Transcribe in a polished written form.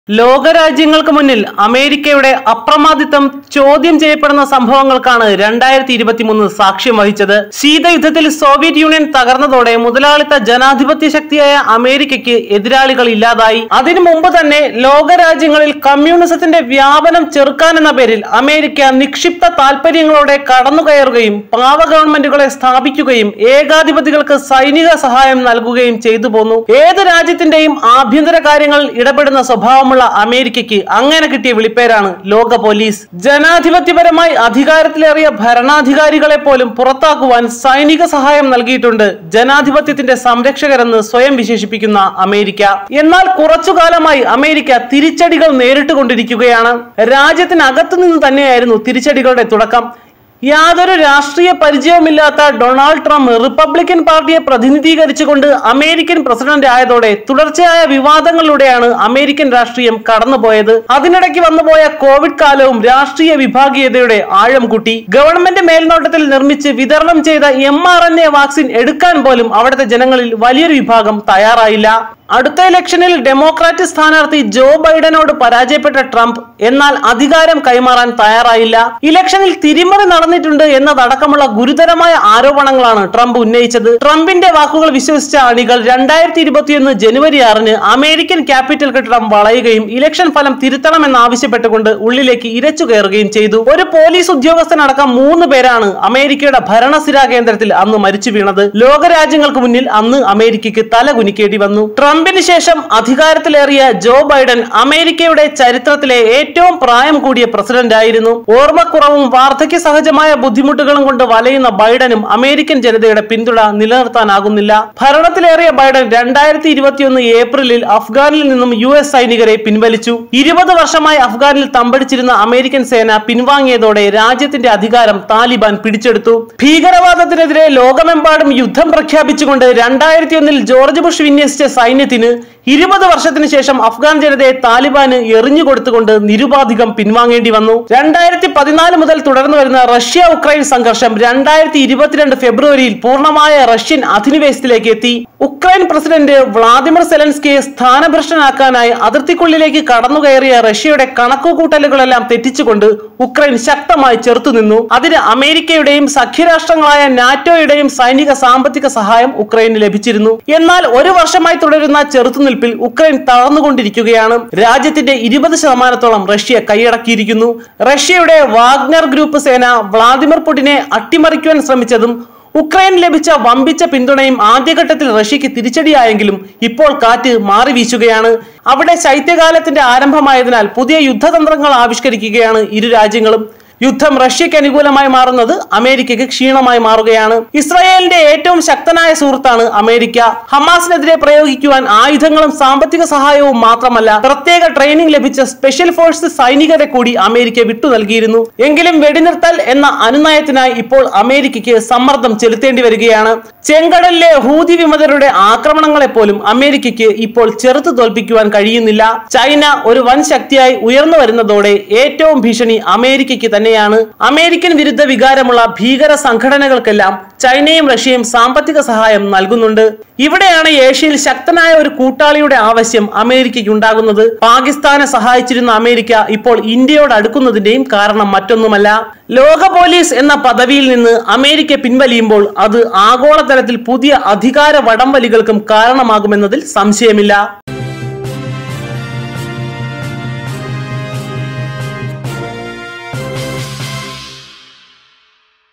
ലോകരാജ്യങ്ങൾക്ക് മുന്നിൽ അമേരിക്കയുടെ അപ്രമാദിത്വം ചോദ്യം ചെയ്യപ്പെടുന്ന സംഭവങ്ങൾക്കാണ് 2023 സാക്ഷ്യം വഹിച്ചത്. ശീതയുദ്ധത്തിൽ സോവിയറ്റ് യൂണിയൻ തകർന്നതോടെ മുതലാളിത്ത ജനാധിപത്യ ശക്തിയായ അമേരിക്കയ്ക്ക് എതിരാളികൾ ഇല്ലാതായി. അതിനു മുമ്പ് തന്നെ ലോകരാജ്യങ്ങളിൽ കമ്മ്യൂണിസത്തിന്റെ വ്യാപനം ചെറുക്കാനെന്ന പേരിൽ അമേരിക്ക നിക്ഷിപ്ത താൽപര്യങ്ങളോടെ കടന്നുകയറുകയും പാവ ഗവൺമെന്റുകളെ സ്ഥാപിക്കുകയും ഏകാധിപതികൾക്ക് സൈനിക സഹായം നൽകുകയും ചെയ്തു പോന്നു. ഏത് രാജ്യത്തിന്റെയും ആഭ്യന്തര കാര്യങ്ങളിൽ ഇടപെടുന്ന സ്വഭാവമുള്ള അമേരിക്കയ്ക്ക് അങ്ങനെ കിട്ടിയ വിളിപ്പേരാണ് ലോക പോലീസ്. ജനാധിപത്യപരമായി അധികാരത്തിലേറിയ ഭരണാധികാരികളെ പോലും പുറത്താക്കുവാൻ സൈനിക സഹായം നൽകിയിട്ടുണ്ട് ജനാധിപത്യത്തിന്റെ സംരക്ഷകരെന്ന് സ്വയം വിശേഷിപ്പിക്കുന്ന അമേരിക്ക. എന്നാൽ കുറച്ചുകാലമായി അമേരിക്ക തിരിച്ചടികൾ നേരിട്ടുകൊണ്ടിരിക്കുകയാണ്. രാജ്യത്തിനകത്തു നിന്ന് തന്നെയായിരുന്നു തിരിച്ചടികളുടെ തുടക്കം. യാതൊരു രാഷ്ട്രീയ പരിചയവുമില്ലാത്ത ഡൊണാൾഡ് ട്രംപ് റിപ്പബ്ലിക്കൻ പാർട്ടിയെ പ്രതിനിധീകരിച്ചുകൊണ്ട് അമേരിക്കൻ പ്രസിഡന്റ് ആയതോടെ തുടർച്ചയായ വിവാദങ്ങളിലൂടെയാണ് അമേരിക്കൻ രാഷ്ട്രീയം കടന്നുപോയത്. അതിനിടയ്ക്ക് വന്നുപോയ കോവിഡ് കാലവും രാഷ്ട്രീയ വിഭാഗീയതയുടെ ആഴം കൂട്ടി. ഗവൺമെന്റ് മേൽനോട്ടത്തിൽ നിർമ്മിച്ച് വിതരണം ചെയ്ത mRNA വാക്സിൻ എടുക്കാൻ പോലും അവിടുത്തെ ജനങ്ങളിൽ വലിയൊരു വിഭാഗം തയ്യാറായില്ല. അടുത്ത ഇലക്ഷനിൽ ഡെമോക്രാറ്റ് സ്ഥാനാർത്ഥി ജോ ബൈഡനോട് പരാജയപ്പെട്ട ട്രംപ് എന്നാൽ അധികാരം കൈമാറാൻ തയ്യാറായില്ല. ഇലക്ഷനിൽ തിരിമറി നടന്നിട്ടുണ്ട് എന്നതടക്കമുള്ള ഗുരുതരമായ ആരോപണങ്ങളാണ് ട്രംപ് ഉന്നയിച്ചത്. ട്രംപിന്റെ വാക്കുകൾ വിശ്വസിച്ച അണികൾ 2021 ജനുവരി 6 അമേരിക്കൻ ക്യാപിറ്റൽ കെട്ടിടം വളയുകയും ഇലക്ഷൻ ഫലം തിരുത്തണമെന്നാവശ്യപ്പെട്ടുകൊണ്ട് ഉള്ളിലേക്ക് ഇരച്ചു കയറുകയും ചെയ്തു. ഒരു പോലീസ് ഉദ്യോഗസ്ഥനടക്കം 3 പേരാണ് അമേരിക്കയുടെ ഭരണസിരാ കേന്ദ്രത്തിൽ അന്ന് മരിച്ചു വീണത്. ലോകരാജ്യങ്ങൾക്ക് മുന്നിൽ അന്ന് അമേരിക്കയ്ക്ക് തല കുനിക്കേണ്ടി വന്നു. ട്രംപിന് ശേഷം അധികാരത്തിലേറിയ ജോ ബൈഡൻ അമേരിക്കയുടെ ചരിത്രത്തിലെ ഏറ്റവും പ്രായം കൂടിയ പ്രസിഡന്റ് ആയിരുന്നു. ഓർമ്മക്കുറവും വാർദ്ധക്യ സഹജമായ ബുദ്ധിമുട്ടുകളും കൊണ്ട് വലയുന്ന ബൈഡനും അമേരിക്കൻ ജനതയുടെ പിന്തുണ നിലനിർത്താനാകുന്നില്ല. ഭരണത്തിലേറിയ ബൈഡൻ 2021 ഏപ്രിലിൽ അഫ്ഗാനിൽ നിന്നും US സൈനികരെ പിൻവലിച്ചു. 20 വർഷമായി അഫ്ഗാനിൽ തമ്പടിച്ചിരുന്ന അമേരിക്കൻ സേന പിൻവാങ്ങിയതോടെ രാജ്യത്തിന്റെ അധികാരം താലിബാൻ പിടിച്ചെടുത്തു. ഭീകരവാദത്തിനെതിരെ ലോകമെമ്പാടും യുദ്ധം പ്രഖ്യാപിച്ചുകൊണ്ട് 2001 ജോർജ് ബുഷ് വിന്യസിച്ച സൈന്യത്തിന് 20 വർഷത്തിന് ശേഷം അഫ്ഗാൻ ജനതയെ താലിബാന് എറിഞ്ഞുകൊടുത്തുകൊണ്ട് നിരുപാധികം പിൻവാങ്ങേണ്ടി വന്നു. 2014 മുതൽ തുടർന്നു വരുന്ന റഷ്യ ഉക്രൈൻ സംഘർഷം 2022 ഫെബ്രുവരിയിൽ പൂർണ്ണമായ റഷ്യൻ അധിനിവേശത്തിലേക്ക് എത്തി. ഉക്രൈൻ പ്രസിഡന്റ് വ്ളാദിമിർ സെലൻസ്കിയെ സ്ഥാനഭ്രഷ്ടനാക്കാനായി അതിർത്തിക്കുള്ളിലേക്ക് കടന്നുകയറിയ റഷ്യയുടെ കണക്കുകൂട്ടലുകളെല്ലാം തെറ്റിച്ചുകൊണ്ട് ഉക്രൈൻ ശക്തമായി ചെറുത്തുനിന്നു. അതിന് അമേരിക്കയുടെയും സഖ്യരാഷ്ട്രങ്ങളായ നാറ്റോയുടെയും സൈനിക സാമ്പത്തിക സഹായം ഉക്രൈന് ലഭിച്ചിരുന്നു. എന്നാൽ ഒരു വർഷമായി തുടരുന്ന ചെറുത്തുനിൽപ്പിൽ ഉക്രൈൻ തളർന്നുകൊണ്ടിരിക്കുകയാണ്. രാജ്യത്തിന്റെ 20% റഷ്യ കൈയടക്കിയിരിക്കുന്നു. റഷ്യയുടെ വാഗ്നർ ഗ്രൂപ്പ് സേന വ്ളാദിമിർ പുടിനെ അട്ടിമറിക്കുവാൻ ശ്രമിച്ചതും ഉക്രൈൻ ലഭിച്ച വമ്പിച്ച പിന്തുണയും ആദ്യഘട്ടത്തിൽ റഷ്യക്ക് തിരിച്ചടിയായെങ്കിലും ഇപ്പോൾ കാറ്റ് മാറി വീശുകയാണ്. അവിടെ ശൈത്യകാലത്തിന്റെ ആരംഭമായതിനാൽ പുതിയ യുദ്ധതന്ത്രങ്ങൾ ആവിഷ്കരിക്കുകയാണ് ഇരു രാജ്യങ്ങളും. യുദ്ധം റഷ്യക്ക് അനുകൂലമായി മാറുന്നത് അമേരിക്കയ്ക്ക് ക്ഷീണമായി മാറുകയാണ്. ഇസ്രായേലിന്റെ ഏറ്റവും ശക്തനായ സുഹൃത്താണ് അമേരിക്ക. ഹമാസിനെതിരെ പ്രയോഗിക്കുവാൻ ആയുധങ്ങളും സാമ്പത്തിക സഹായവും മാത്രമല്ല പ്രത്യേക ട്രെയിനിങ് ലഭിച്ച സ്പെഷ്യൽ ഫോഴ്സ് സൈനികരെ കൂടി അമേരിക്ക വിട്ടു നൽകിയിരുന്നു. എങ്കിലും വെടിനിർത്തൽ എന്ന അനുനയത്തിനായി ഇപ്പോൾ അമേരിക്കയ്ക്ക് സമ്മർദ്ദം ചെലുത്തേണ്ടി വരികയാണ്. ചെങ്കടലിലെ ഹൂതി വിമതരുടെ ആക്രമണങ്ങളെ പോലും അമേരിക്കയ്ക്ക് ഇപ്പോൾ ചെറുത്തു തോൽപ്പിക്കുവാൻ കഴിയുന്നില്ല. ചൈന ഒരു വൻ ശക്തിയായി ഉയർന്നു വരുന്നതോടെ ഏറ്റവും ഭീഷണി അമേരിക്കയ്ക്ക് തന്നെ. അമേരിക്കൻ വിരുദ്ധ വികാരമുള്ള ഭീകര സംഘടനകൾക്കെല്ലാം ചൈനയും റഷ്യയും സാമ്പത്തിക സഹായം നൽകുന്നുണ്ട്. ഇവിടെയാണ് ഏഷ്യയിൽ ശക്തനായ ഒരു കൂട്ടാളിയുടെ ആവശ്യം അമേരിക്കയ്ക്ക് ഉണ്ടാകുന്നത്. പാകിസ്ഥാനെ സഹായിച്ചിരുന്ന അമേരിക്ക ഇപ്പോൾ ഇന്ത്യയോട് അടുക്കുന്നതിന്റെയും കാരണം മറ്റൊന്നുമല്ല. ലോക പോലീസ് എന്ന പദവിയിൽ നിന്ന് അമേരിക്ക പിൻവലിയുമ്പോൾ അത് ആഗോളതലത്തിൽ പുതിയ അധികാര വടംവലികൾക്കും കാരണമാകുമെന്നതിൽ സംശയമില്ല.